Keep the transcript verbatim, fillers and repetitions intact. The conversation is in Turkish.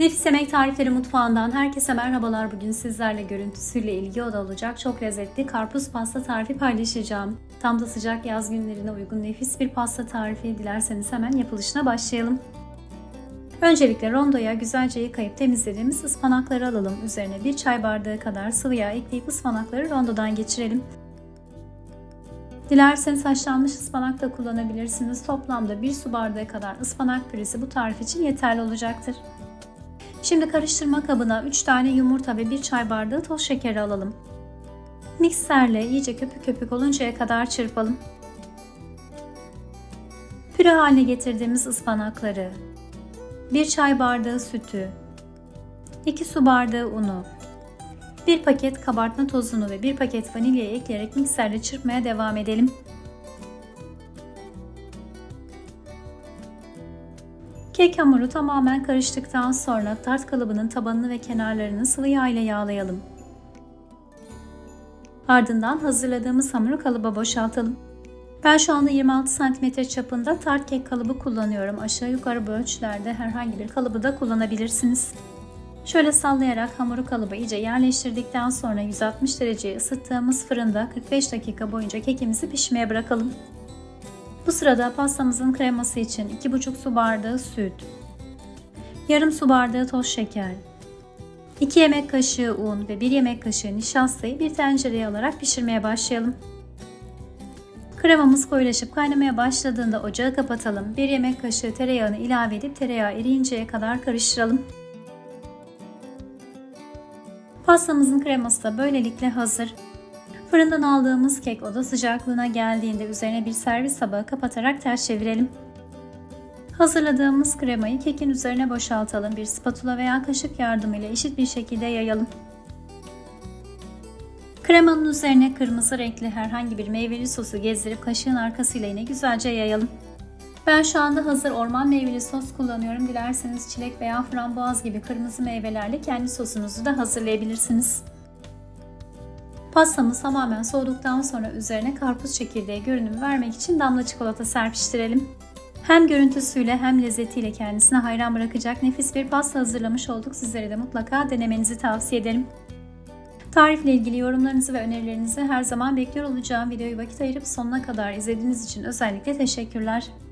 Nefis Yemek Tarifleri Mutfağından herkese merhabalar. Bugün sizlerle görüntüsüyle ilgi oda olacak çok lezzetli karpuz pasta tarifi paylaşacağım. Tam da sıcak yaz günlerine uygun nefis bir pasta tarifi. Dilerseniz hemen yapılışına başlayalım. Öncelikle rondoya güzelce yıkayıp temizlediğimiz ıspanakları alalım. Üzerine bir çay bardağı kadar sıvı yağ ekleyip ıspanakları rondodan geçirelim. Dilerseniz haşlanmış ıspanak da kullanabilirsiniz. Toplamda bir su bardağı kadar ıspanak püresi bu tarif için yeterli olacaktır. Şimdi karıştırma kabına üç tane yumurta ve bir çay bardağı toz şekeri alalım. Mikserle iyice köpük köpük oluncaya kadar çırpalım. Püre haline getirdiğimiz ıspanakları, bir çay bardağı sütü, iki su bardağı unu, bir paket kabartma tozunu ve bir paket vanilyayı ekleyerek mikserle çırpmaya devam edelim. Kek hamuru tamamen karıştıktan sonra tart kalıbının tabanını ve kenarlarını sıvı yağ ile yağlayalım. Ardından hazırladığımız hamuru kalıba boşaltalım. Ben şu anda yirmi altı santimetre çapında tart kek kalıbı kullanıyorum. Aşağı yukarı bu ölçülerde herhangi bir kalıbı da kullanabilirsiniz. Şöyle sallayarak hamuru kalıba iyice yerleştirdikten sonra yüz altmış dereceye ısıttığımız fırında kırk beş dakika boyunca kekimizi pişmeye bırakalım. Bu sırada pastamızın kreması için iki buçuk su bardağı süt, yarım su bardağı toz şeker, iki yemek kaşığı un ve bir yemek kaşığı nişastayı bir tencereye alarak pişirmeye başlayalım. Kremamız koyulaşıp kaynamaya başladığında ocağı kapatalım. bir yemek kaşığı tereyağını ilave edip tereyağı eriyinceye kadar karıştıralım. Pastamızın kreması da böylelikle hazır. Fırından aldığımız kek oda sıcaklığına geldiğinde üzerine bir servis tabağı kapatarak ters çevirelim. Hazırladığımız kremayı kekin üzerine boşaltalım. Bir spatula veya kaşık yardımıyla eşit bir şekilde yayalım. Kremanın üzerine kırmızı renkli herhangi bir meyveli sosu gezdirip kaşığın arkasıyla yine güzelce yayalım. Ben şu anda hazır orman meyveli sos kullanıyorum. Dilerseniz çilek veya frambuaz gibi kırmızı meyvelerle kendi sosunuzu da hazırlayabilirsiniz. Pastamız tamamen soğuduktan sonra üzerine karpuz çekirdeği görünümü vermek için damla çikolata serpiştirelim. Hem görüntüsüyle hem lezzetiyle kendisine hayran bırakacak nefis bir pasta hazırlamış olduk. Sizlere de mutlaka denemenizi tavsiye ederim. Tarifle ilgili yorumlarınızı ve önerilerinizi her zaman bekliyor olacağım. Videoyu vakit ayırıp sonuna kadar izlediğiniz için özellikle teşekkürler.